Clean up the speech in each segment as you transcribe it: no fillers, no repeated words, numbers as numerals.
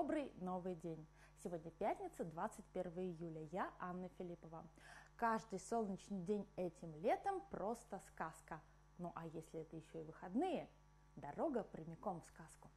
Добрый новый день! Сегодня пятница, 21 июля. Я Анна Филиппова. Каждый солнечный день этим летом просто сказка. Ну а если это еще и выходные, дорога прямиком в сказку.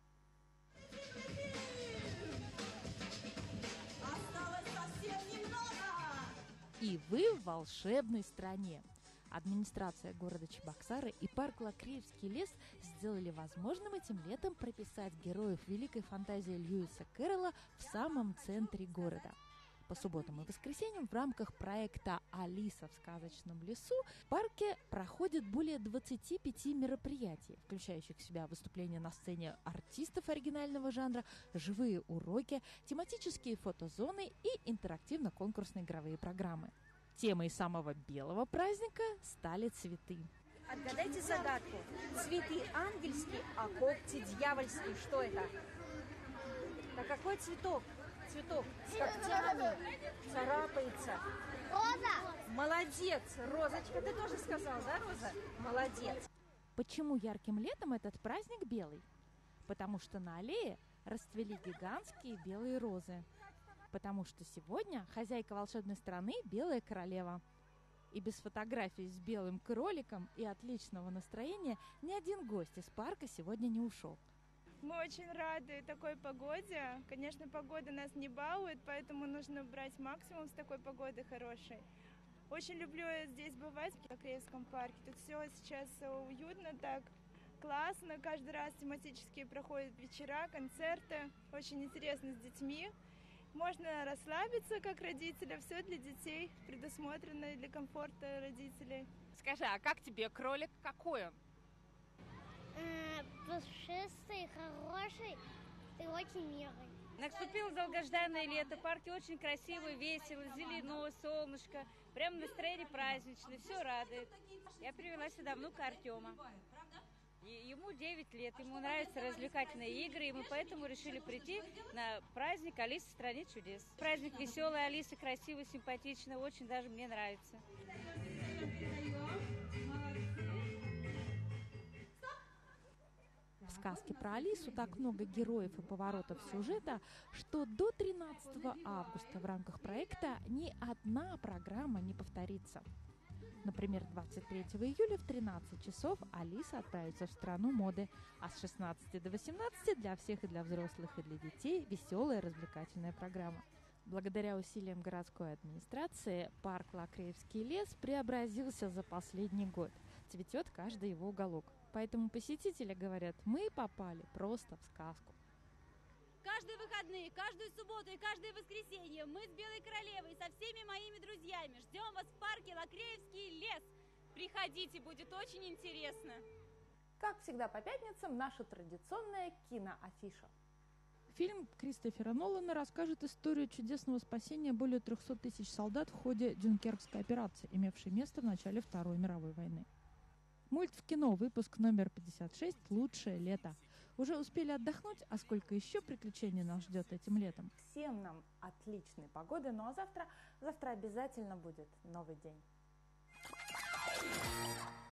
Осталось совсем немного! И вы в волшебной стране. Администрация города Чебоксары и парк Лакреевский лес сделали возможным этим летом прописать героев великой фантазии Льюиса Кэрролла в самом центре города. По субботам и воскресеньям в рамках проекта «Алиса в сказочном лесу» в парке проходит более 25 мероприятий, включающих в себя выступления на сцене артистов оригинального жанра, живые уроки, тематические фотозоны и интерактивно-конкурсные игровые программы. Темой самого белого праздника стали цветы. Отгадайте загадку. Цветы ангельские, а когти дьявольские. Что это? Да какой цветок? Цветок с когтями, царапается. Роза! Молодец, Розочка, ты тоже сказал, да, Роза? Молодец. Почему ярким летом этот праздник белый? Потому что на аллее расцвели гигантские белые розы. Потому что сегодня хозяйка волшебной страны – белая королева. И без фотографий с белым кроликом и отличного настроения ни один гость из парка сегодня не ушел. Мы очень рады такой погоде. Конечно, погода нас не балует, поэтому нужно брать максимум с такой погоды хорошей. Очень люблю здесь бывать, в Лакреевском парке. Тут все сейчас уютно, так классно. Каждый раз тематические проходят вечера, концерты. Очень интересно с детьми. Можно расслабиться как родителям, все для детей предусмотрено и для комфорта родителей. Скажи, а как тебе кролик? Какой он? Пушистый, хороший и очень милый. Наступило долгожданное лето, в парке очень красиво, весело, зелено, солнышко. Прям настроение праздничное, все радует. Я привела сюда внука Артема. Ему 9 лет, ему нравятся развлекательные игры, и мы поэтому решили прийти на праздник Алисы в стране чудес. Праздник веселый, Алиса красивая, симпатичная, очень даже мне нравится. В сказке про Алису так много героев и поворотов сюжета, что до 13 августа в рамках проекта ни одна программа не повторится. Например, 23 июля в 13 часов Алиса отправится в страну моды, а с 16 до 18 для всех, и для взрослых, и для детей веселая развлекательная программа. Благодаря усилиям городской администрации парк Лакреевский лес преобразился за последний год. Цветет каждый его уголок. Поэтому посетители говорят, мы попали просто в сказку. Каждые выходные, каждую субботу и каждое воскресенье мы с Белой Королевой со всеми моими друзьями ждем вас в парке Лакреевский лес. Приходите, будет очень интересно. Как всегда по пятницам, наша традиционная киноафиша. Фильм Кристофера Нолана расскажет историю чудесного спасения более 300 тысяч солдат в ходе Дюнкеркской операции, имевшей место в начале Второй мировой войны. Мульт в кино, выпуск номер 56 «Лучшее лето». Уже успели отдохнуть, а сколько еще приключений нас ждет этим летом? Всем нам отличной погоды, ну а завтра обязательно будет новый день.